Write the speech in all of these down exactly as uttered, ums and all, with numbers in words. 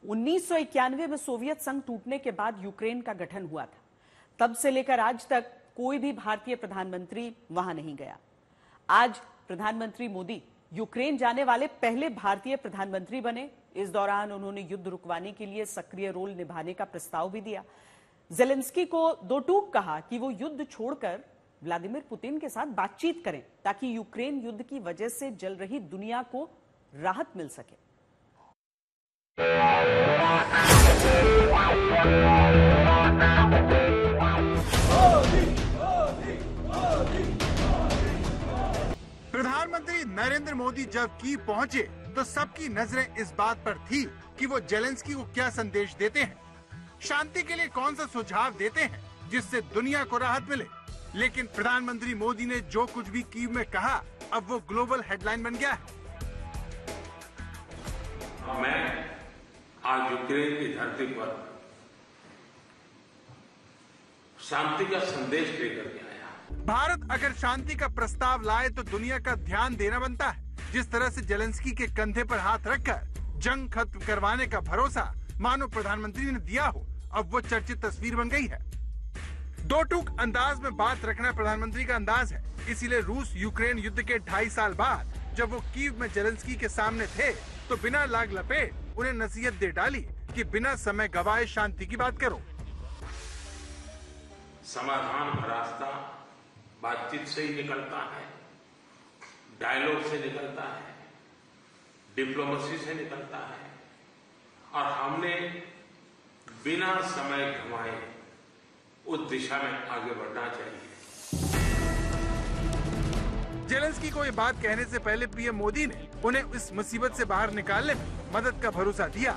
उन्नीस सौ इक्यानवे में सोवियत संघ टूटने के बाद यूक्रेन का गठन हुआ था। तब से लेकर आज तक कोई भी भारतीय प्रधानमंत्री वहां नहीं गया। आज प्रधानमंत्री मोदी यूक्रेन जाने वाले पहले भारतीय प्रधानमंत्री बने। इस दौरान उन्होंने युद्ध रुकवाने के लिए सक्रिय रोल निभाने का प्रस्ताव भी दिया। ज़ेलेंस्की को दो टूक कहा कि वो युद्ध छोड़कर व्लादिमीर पुतिन के साथ बातचीत करें ताकि यूक्रेन युद्ध की वजह से जल रही दुनिया को राहत मिल सके। प्रधानमंत्री नरेंद्र मोदी जब कीव पहुंचे तो सबकी नजरें इस बात पर थी कि वो ज़ेलेंस्की को क्या संदेश देते हैं, शांति के लिए कौन सा सुझाव देते हैं जिससे दुनिया को राहत मिले। लेकिन प्रधानमंत्री मोदी ने जो कुछ भी कीव में कहा, अब वो ग्लोबल हेडलाइन बन गया है। मैं आज यूक्रेन की धरती पर शांति का संदेश लेकर के आया। भारत अगर शांति का प्रस्ताव लाए तो दुनिया का ध्यान देना बनता है। जिस तरह से ज़ेलेंस्की के कंधे पर हाथ रखकर जंग खत्म करवाने का भरोसा मानो प्रधानमंत्री ने दिया हो, अब वो चर्चित तस्वीर बन गई है। दो टूक अंदाज में बात रखना प्रधानमंत्री का अंदाज है। इसीलिए रूस यूक्रेन युद्ध के ढाई साल बाद जब वो कीव में ज़ेलेंस्की के सामने थे तो बिना लाग लपेट उन्हें नसीहत दे डाली कि बिना समय गवाए शांति की बात करो। समाधान का रास्ता बातचीत से ही निकलता है, डायलॉग से निकलता है, डिप्लोमेसी से निकलता है और हमने बिना समय गंवाए उस दिशा में आगे बढ़ना चाहिए। ज़ेलेंस्की को ये बात कहने से पहले पीएम मोदी ने उन्हें इस मुसीबत से बाहर निकालने में मदद का भरोसा दिया।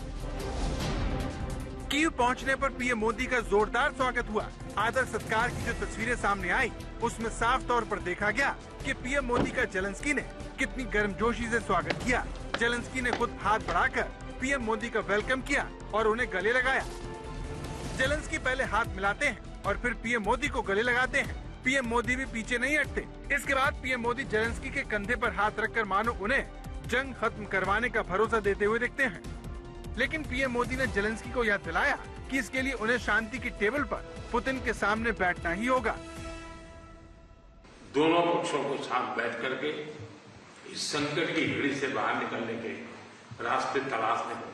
कीव पहुंचने पर पीएम मोदी का जोरदार स्वागत हुआ। आदर सत्कार की जो तस्वीरें सामने आई, उसमें साफ तौर पर देखा गया कि पीएम मोदी का ज़ेलेंस्की ने कितनी गर्मजोशी से स्वागत किया। ज़ेलेंस्की ने खुद हाथ बढ़ाकर पीएम मोदी का वेलकम किया और उन्हें गले लगाया। ज़ेलेंस्की पहले हाथ मिलाते हैं और फिर पीएम मोदी को गले लगाते हैं। पीएम मोदी भी पीछे नहीं हटते। इसके बाद पीएम मोदी ज़ेलेंस्की के कंधे पर हाथ रखकर मानो उन्हें जंग खत्म करवाने का भरोसा देते हुए दिखते हैं। लेकिन पीएम मोदी ने ज़ेलेंस्की को याद दिलाया कि इसके लिए उन्हें शांति की टेबल पर पुतिन के सामने बैठना ही होगा। दोनों पक्षों को साथ बैठ करके इस संकट की घड़ी से बाहर निकलने के रास्ते तलाशने होंगे।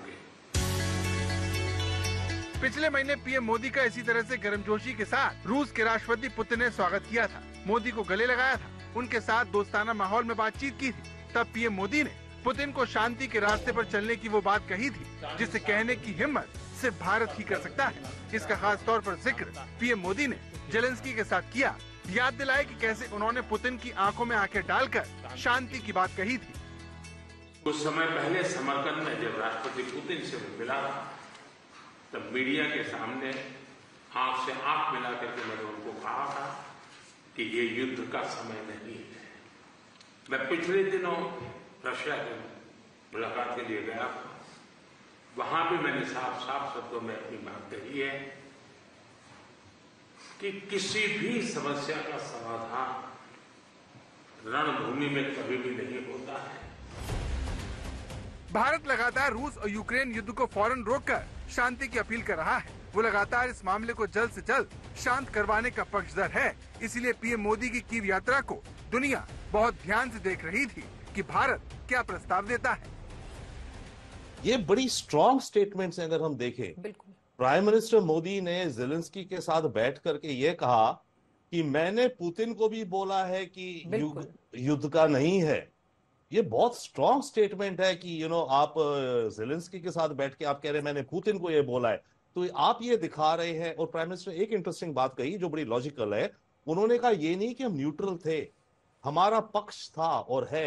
पिछले महीने पीएम मोदी का इसी तरह से गर्मजोशी के साथ रूस के राष्ट्रपति पुतिन ने स्वागत किया था। मोदी को गले लगाया था, उनके साथ दोस्ताना माहौल में बातचीत की थी। तब पीएम मोदी ने पुतिन को शांति के रास्ते पर चलने की वो बात कही थी जिसे कहने की हिम्मत सिर्फ भारत ही कर सकता है। इसका खास तौर पर जिक्र पीएम मोदी ने ज़ेलेंस्की के साथ किया। याद दिलाया कि कैसे उन्होंने पुतिन की आंखों में आंखें डालकर शांति की बात कही थी। कुछ समय पहले समरकंद में जब राष्ट्रपति पुतिन से मिला तब मीडिया के सामने आंख से आंख मिला करके मैंने उनको कहा था कि ये युद्ध का समय नहीं है। मैं पिछले दिनों रशिया की मुलाकात के लिए गया था, वहां भी मैंने साफ साफ शब्दों में अपनी बात कही है कि किसी भी समस्या का समाधान रणभूमि में कभी भी नहीं होता है। भारत लगातार रूस और यूक्रेन युद्ध को फौरन रोककर शांति की अपील कर रहा है। वो लगातार इस मामले को जल्द से जल्द शांत करवाने का पक्षधर है। इसीलिए पीएम मोदी की कीव यात्रा को दुनिया बहुत ध्यान से देख रही थी कि भारत क्या प्रस्ताव देता है। ये बड़ी स्ट्रॉन्ग स्टेटमेंट्स हैं। अगर हम देखें, प्राइम मिनिस्टर मोदी ने ज़ेलेंस्की के साथ बैठ करके ये कहा कि मैंने पुतिन को भी बोला है कि युद्ध युद्ध का नहीं है। ये बहुत स्ट्रॉन्ग स्टेटमेंट है कि यू नो आप ज़ेलेंस्की के साथ बैठ के आप कह रहे हैं मैंने पुतिन को ये बोला है। तो आप ये दिखा रहे हैं। और प्राइम मिनिस्टर एक इंटरेस्टिंग बात कही जो बड़ी लॉजिकल है। उन्होंने कहा ये नहीं कि हम न्यूट्रल थे, हमारा पक्ष था और है।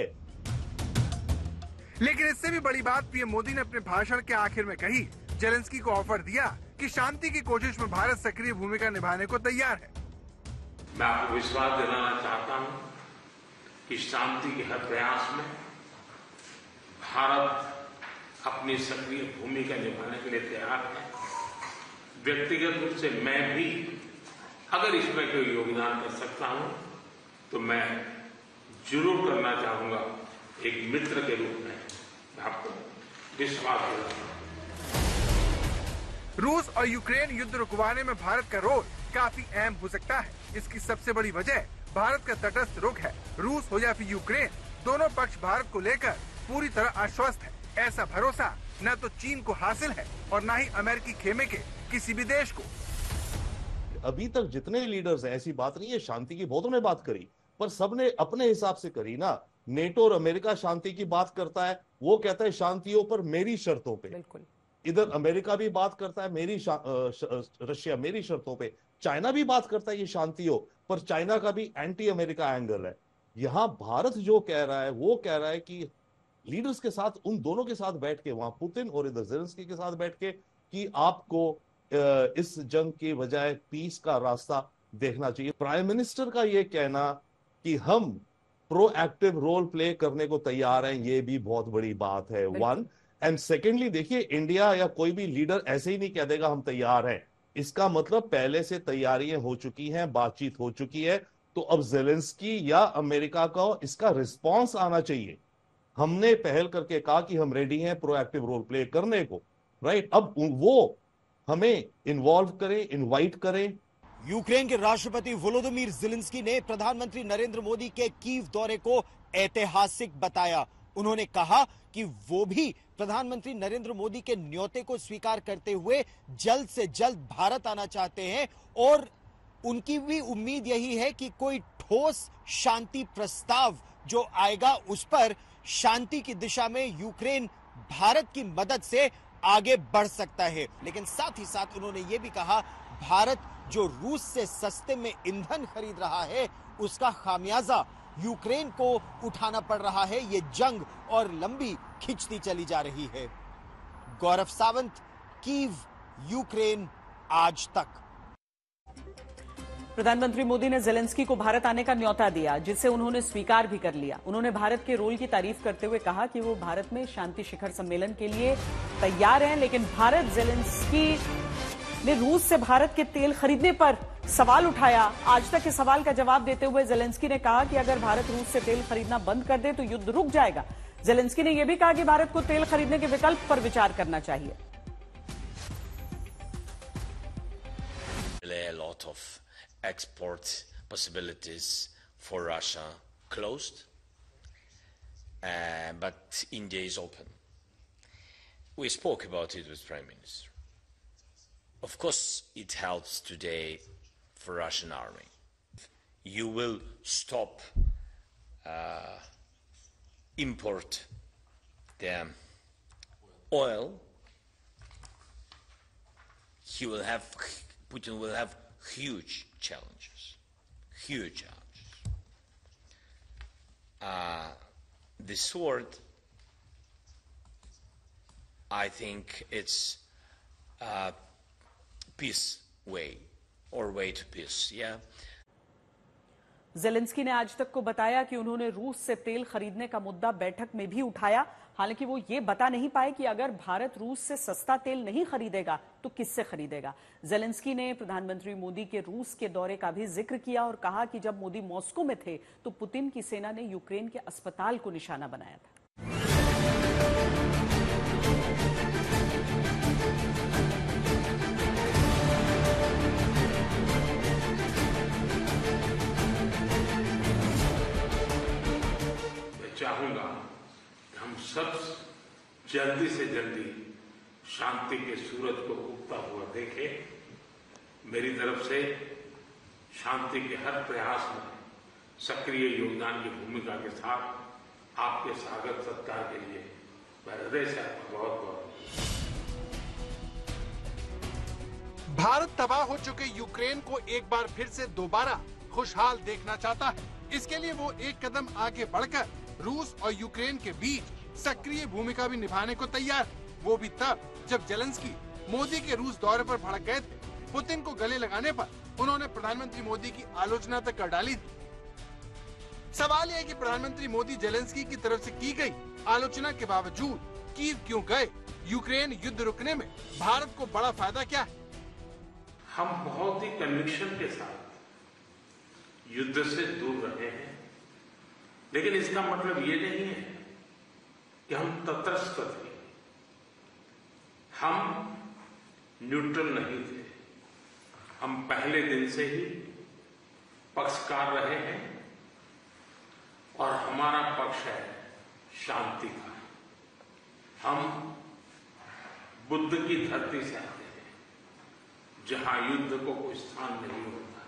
लेकिन इससे भी बड़ी बात पीएम मोदी ने अपने भाषण के आखिर में कही। ज़ेलेंस्की को ऑफर दिया कि शांति की कोशिश में भारत सक्रिय भूमिका निभाने को तैयार है। मैं आपको विश्वास दिलाना चाहता हूं कि शांति के हर प्रयास में भारत अपनी सक्रिय भूमिका निभाने के लिए तैयार है। व्यक्तिगत रूप से मैं भी अगर इसमें कोई योगदान कर सकता हूं तो मैं जरूर करना चाहूंगा। एक मित्र के रूप में मैं आपको विश्वास दिलाता हूं। रूस और यूक्रेन युद्ध रुकवाने में भारत का रोल काफी अहम हो सकता है। इसकी सबसे बड़ी वजह भारत का तटस्थ रुख है। रूस हो या फिर यूक्रेन, दोनों पक्ष भारत को लेकर पूरी तरह आश्वस्त है। ऐसा भरोसा न तो चीन को हासिल है और न ही अमेरिकी खेमे के किसी भी देश को। अभी तक जितने लीडर्स हैं, ऐसी बात नहीं है शांति की बहुतों ने बात करी, पर सबने अपने हिसाब से करी ना। नेटो और अमेरिका शांति की बात करता है, वो कहता है शांतियों पर मेरी शर्तों पे। बिल्कुल। इधर अमेरिका भी बात करता है मेरी रशिया मेरी शर्तों पे। चाइना भी बात करता है ये शांतियों पर, चाइना का भी एंटी अमेरिका एंगल है। यहां भारत जो कह रहा है वो कह रहा है कि लीडर्स के साथ, उन दोनों के साथ बैठ के, वहां पुतिन और इधर ज़ेलेंस्की के साथ बैठ के, कि आपको इस जंग की बजाय पीस का रास्ता देखना चाहिए। प्राइम मिनिस्टर का यह कहना कि हम प्रोएक्टिव रोल प्ले करने को तैयार हैं, ये भी बहुत बड़ी बात है। वन एंड सेकेंडली, देखिए इंडिया या कोई भी लीडर ऐसे ही नहीं कह देगा हम तैयार हैं। इसका मतलब पहले से तैयारियां हो चुकी हैं, बातचीत हो चुकी है। तो अब ज़ेलेंस्की या अमेरिका को इसका रिस्पॉन्स आना चाहिए। हमने पहल करके कहा कि हम रेडी हैं प्रोएक्टिव रोल प्ले करने को, राइट। अब वो हमें इन्वॉल्व करें, इनवाइट करें। यूक्रेन के राष्ट्रपति वोलोदिमीर ज़ेलेंस्की ने प्रधानमंत्री नरेंद्र मोदी के कीव दौरे को ऐतिहासिक बताया। उन्होंने कहा कि वो भी प्रधानमंत्री नरेंद्र मोदी के न्योते को स्वीकार करते हुए जल्द से जल्द भारत आना चाहते हैं और उनकी भी उम्मीद यही है कि कोई ठोस शांति प्रस्ताव जो आएगा उस पर शांति की दिशा में यूक्रेन भारत की मदद से आगे बढ़ सकता है। लेकिन साथ ही साथ उन्होंने ये भी कहा, भारत जो रूस से सस्ते में ईंधन खरीद रहा है उसका खामियाजा यूक्रेन को उठाना पड़ रहा है। ये जंग और लंबी खिंचती चली जा रही है। गौरव सावंत, कीव, यूक्रेन आज तक। प्रधानमंत्री मोदी ने ज़ेलेंस्की को भारत आने का न्योता दिया, जिसे उन्होंने स्वीकार भी कर लिया। उन्होंने भारत के रोल की तारीफ करते हुए कहा कि वो भारत में शांति शिखर सम्मेलन के लिए तैयार हैं, लेकिन भारत ज़ेलेंस्की ने रूस से भारत के तेल खरीदने पर सवाल उठाया। आज तक के सवाल का जवाब देते हुए ज़ेलेंस्की ने कहा कि अगर भारत रूस से तेल खरीदना बंद कर दे तो युद्ध रुक जाएगा। ज़ेलेंस्की ने यह भी कहा कि भारत को तेल खरीदने के विकल्प पर विचार करना चाहिए। Export possibilities for Russia closed, uh, but India is open. We spoke about it with Prime Minister. Of course, it helps today for Russian army. You will stop uh, import the oil. He will have, Putin will have huge challenges, huge challenges. Uh, the sword, I think it's a peace way, or way to peace, yeah. Zelensky ने आज तक को बताया कि उन्होंने रूस से तेल खरीदने का मुद्दा बैठक में भी उठाया। हालांकि वो ये बता नहीं पाए कि अगर भारत रूस से सस्ता तेल नहीं खरीदेगा तो किससे खरीदेगा। ज़ेलेंस्की ने प्रधानमंत्री मोदी के रूस के दौरे का भी जिक्र किया और कहा कि जब मोदी मॉस्को में थे तो पुतिन की सेना ने यूक्रेन के अस्पताल को निशाना बनाया था। चाहूंगा कि हम सब जल्दी से जल्दी शांति के सूरज को उगता हुआ देखें। मेरी तरफ से शांति के हर प्रयास में सक्रिय योगदान की भूमिका के साथ आपके स्वागत सत्कार के लिए मैं हृदय से आपका बहुत बहुत। भारत तबाह हो चुके यूक्रेन को एक बार फिर से दोबारा खुशहाल देखना चाहता है। इसके लिए वो एक कदम आगे बढ़कर रूस और यूक्रेन के बीच सक्रिय भूमिका भी निभाने को तैयार है। वो भी तब जब ज़ेलेंस्की मोदी के रूस दौरे पर भड़क गए थे। पुतिन को गले लगाने पर उन्होंने प्रधानमंत्री मोदी की आलोचना तक कर डाली थी। सवाल यह है कि प्रधानमंत्री मोदी ज़ेलेंस्की की तरफ से की गई आलोचना के बावजूद कीव क्यों गए? यूक्रेन युद्ध रुकने में भारत को बड़ा फायदा क्या है? हम बहुत ही कन्विक्शन के साथ युद्ध से दूर रहे हैं, लेकिन इसका मतलब ये नहीं है कि हम तटस्थ थे। हम न्यूट्रल नहीं थे। हम पहले दिन से ही पक्षकार रहे हैं और हमारा पक्ष है शांति का। हम बुद्ध की धरती से आते हैं जहां युद्ध को कोई स्थान नहीं होता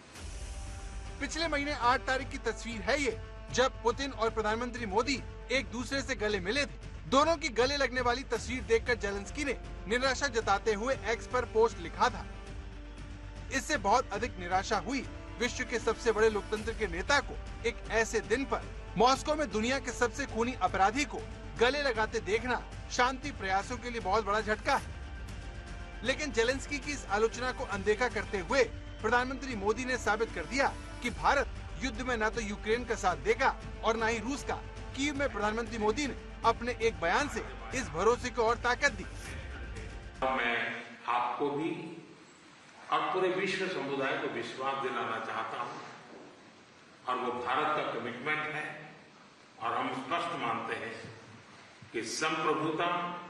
है। पिछले महीने आठ तारीख की तस्वीर है ये, जब पुतिन और प्रधानमंत्री मोदी एक दूसरे से गले मिले थे। दोनों की गले लगने वाली तस्वीर देखकर जेलेंस्की ने निराशा जताते हुए एक्स पर पोस्ट लिखा था। इससे बहुत अधिक निराशा हुई विश्व के सबसे बड़े लोकतंत्र के नेता को एक ऐसे दिन पर मॉस्को में दुनिया के सबसे खूनी अपराधी को गले लगाते देखना शांति प्रयासों के लिए बहुत बड़ा झटका है। लेकिन जेलेंस्की की इस आलोचना को अनदेखा करते हुए प्रधानमंत्री मोदी ने साबित कर दिया कि भारत युद्ध में न तो यूक्रेन का साथ देगा और न ही रूस का। कीव में प्रधानमंत्री मोदी ने अपने एक बयान से इस भरोसे को और ताकत दी। मैं आपको भी और पूरे विश्व समुदाय को विश्वास दिलाना चाहता हूं और वो भारत का कमिटमेंट है और हम स्पष्ट मानते हैं कि संप्रभुता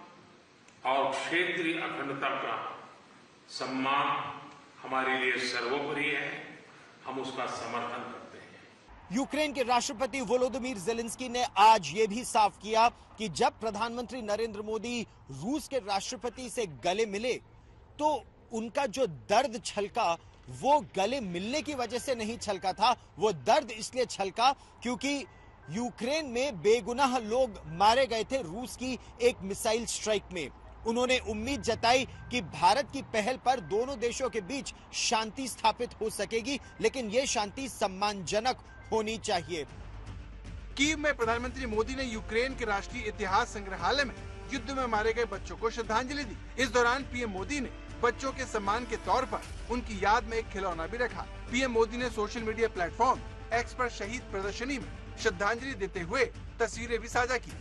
और क्षेत्रीय अखंडता का सम्मान हमारे लिए सर्वोपरि है। हम उसका समर्थन करते हैं। यूक्रेन के राष्ट्रपति वोलोदिमीर ज़ेलेंस्की ने आज ये भी साफ किया कि जब प्रधानमंत्री नरेंद्र मोदी रूस के राष्ट्रपति से गले मिले तो उनका जो दर्द छलका वो गले मिलने की वजह से नहीं छलका था। वो दर्द इसलिए छलका क्योंकि यूक्रेन में बेगुनाह लोग मारे गए थे रूस की एक मिसाइल स्ट्राइक में। उन्होंने उम्मीद जताई कि भारत की पहल पर दोनों देशों के बीच शांति स्थापित हो सकेगी, लेकिन ये शांति सम्मानजनक होनी चाहिए। कीव में प्रधानमंत्री मोदी ने यूक्रेन के राष्ट्रीय इतिहास संग्रहालय में युद्ध में मारे गए बच्चों को श्रद्धांजलि दी। इस दौरान पीएम मोदी ने बच्चों के सम्मान के तौर पर उनकी याद में एक खिलौना भी रखा। पीएम मोदी ने सोशल मीडिया प्लेटफॉर्म एक्स पर शहीद प्रदर्शनी में श्रद्धांजलि देते हुए तस्वीरें भी साझा की।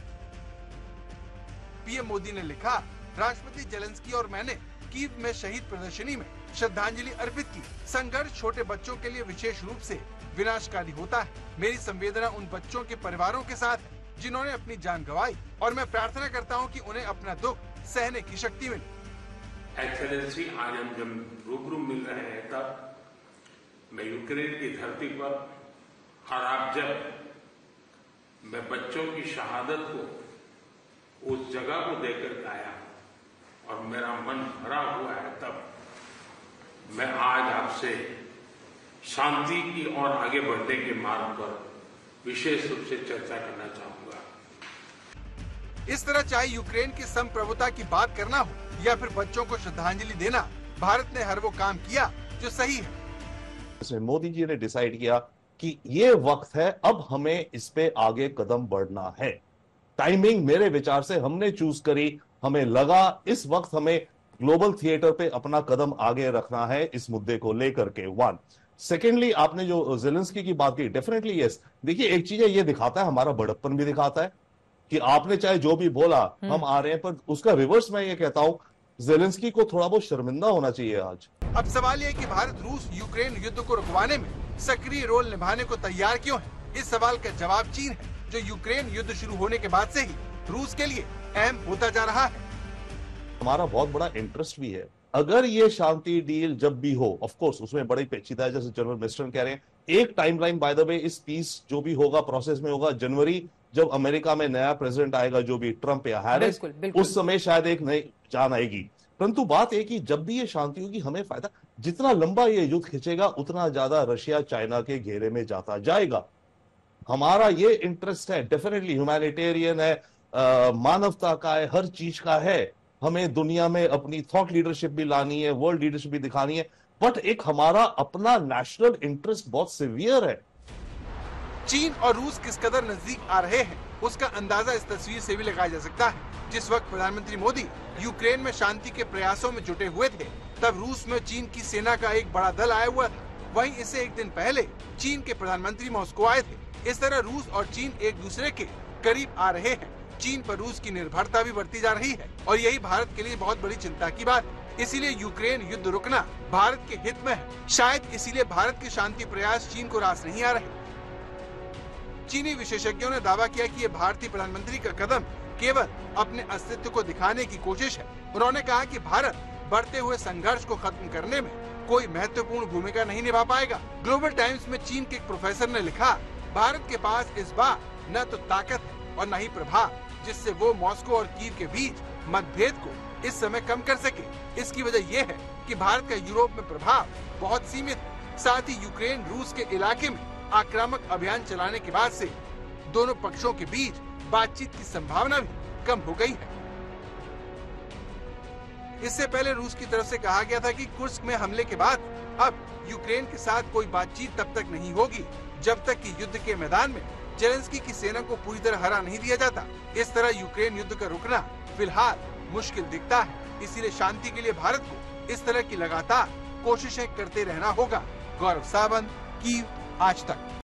पीएम मोदी ने लिखा, राष्ट्रपति जेलेंस्की और मैंने कीव में शहीद प्रदर्शनी में श्रद्धांजलि अर्पित की। संघर्ष छोटे बच्चों के लिए विशेष रूप से विनाशकारी होता है। मेरी संवेदना उन बच्चों के परिवारों के साथ है जिन्होंने अपनी जान गंवाई और मैं प्रार्थना करता हूं कि उन्हें अपना दुख सहने की शक्ति मिले। एक्सेलेंसी, आज हम जब रूबरू मिल रहे हैं तब मैं यूक्रेन की धरती पर और आप जब मैं बच्चों की शहादत को उस जगह को देखकर आया और मेरा मन भरा हुआ है, तब मैं आज आपसे शांति की ओर आगे बढ़ने के मार्ग पर विशेष रूप से चर्चा करना चाहूंगा। इस तरह चाहे यूक्रेन की संप्रभुता की बात करना हो या फिर बच्चों को श्रद्धांजलि देना, भारत ने हर वो काम किया जो सही है। मोदी जी ने डिसाइड किया कि ये वक्त है, अब हमें इस पे आगे कदम बढ़ना है। टाइमिंग मेरे विचार से हमने चूज करी। हमें लगा इस वक्त हमें ग्लोबल थिएटर पे अपना कदम आगे रखना है इस मुद्दे को लेकर के। वन सेकेंडली, आपने जो ज़ेलेंस्की की बात की, डेफिनेटली यस। देखिए, एक चीज है, ये दिखाता है, हमारा बड़प्पन भी दिखाता है कि आपने चाहे जो भी बोला हम आ रहे हैं, पर उसका रिवर्स मैं ये कहता हूं, ज़ेलेंस्की को थोड़ा बहुत शर्मिंदा होना चाहिए आज। अब सवाल ये कि भारत रूस यूक्रेन युद्ध को रुकवाने में सक्रिय रोल निभाने को तैयार क्यों है? इस सवाल का जवाब चीन है, जो यूक्रेन युद्ध शुरू होने के बाद से ही रूस के लिए अहम होता जा रहा है। हमारा बहुत बड़ा इंटरेस्ट भी है। अगर ये शांति डील जब भी हो, ऑफ कोर्स उसमें बड़ी पेचीदा है, जैसे जनरल मिनिस्टर कह रहे हैं। एक टाइमलाइन बाय द वे इस पीस जो भी होगा प्रोसेस में होगा, जनवरी जब अमेरिका में नया प्रेसिडेंट आएगा, जो भी ट्रंप या हैरिस, उस समय शायद एक नई जान आएगी। परंतु बात एक ही, जब भी ये शांति होगी हमें फायदा। जितना लंबा ये युद्ध खिंचेगा उतना ज्यादा रशिया चाइना के घेरे में जाता जाएगा। हमारा ये इंटरेस्ट है, डेफिनेटली ह्यूमैनिटेरियन है, आ, मानवता का है, हर चीज का है। हमें दुनिया में अपनी थॉट लीडरशिप भी लानी है, वर्ल्ड लीडरशिप भी दिखानी है, बट एक हमारा अपना नेशनल इंटरेस्ट बहुत सीवियर है। चीन और रूस किस कदर नजदीक आ रहे हैं उसका अंदाजा इस तस्वीर से भी लगाया जा सकता है। जिस वक्त प्रधानमंत्री मोदी यूक्रेन में शांति के प्रयासों में जुटे हुए थे, तब रूस में चीन की सेना का एक बड़ा दल आया हुआ था। वहीं इससे एक दिन पहले चीन के प्रधानमंत्री मॉस्को आए थे। इस तरह रूस और चीन एक दूसरे के करीब आ रहे हैं। चीन पर रूस की निर्भरता भी बढ़ती जा रही है और यही भारत के लिए बहुत बड़ी चिंता की बात है। इसीलिए यूक्रेन युद्ध रुकना भारत के हित में है। शायद इसीलिए भारत के शांति प्रयास चीन को रास नहीं आ रहे। चीनी विशेषज्ञों ने दावा किया कि ये भारतीय प्रधानमंत्री का कदम केवल अपने अस्तित्व को दिखाने की कोशिश है। उन्होंने कहा कि भारत बढ़ते हुए संघर्ष को खत्म करने में कोई महत्वपूर्ण भूमिका नहीं निभा पाएगा। ग्लोबल टाइम्स में चीन के एक प्रोफेसर ने लिखा, भारत के पास इस बार न तो ताकत है और न ही प्रभाव जिससे वो मॉस्को और कीव के बीच मतभेद को इस समय कम कर सके। इसकी वजह यह है कि भारत का यूरोप में प्रभाव बहुत सीमित है। साथ ही यूक्रेन रूस के इलाके में आक्रामक अभियान चलाने के बाद से दोनों पक्षों के बीच बातचीत की संभावना भी कम हो गई है। इससे पहले रूस की तरफ से कहा गया था कि कुर्स्क में हमले के बाद अब यूक्रेन के साथ कोई बातचीत तब तक नहीं होगी जब तक कि युद्ध के मैदान में जेलेंस्की की सेना को पूरी तरह हरा नहीं दिया जाता। इस तरह यूक्रेन युद्ध का रुकना फिलहाल मुश्किल दिखता है। इसीलिए शांति के लिए भारत को इस तरह की लगातार कोशिशें करते रहना होगा। गौरव सावंत, कीव, आज तक।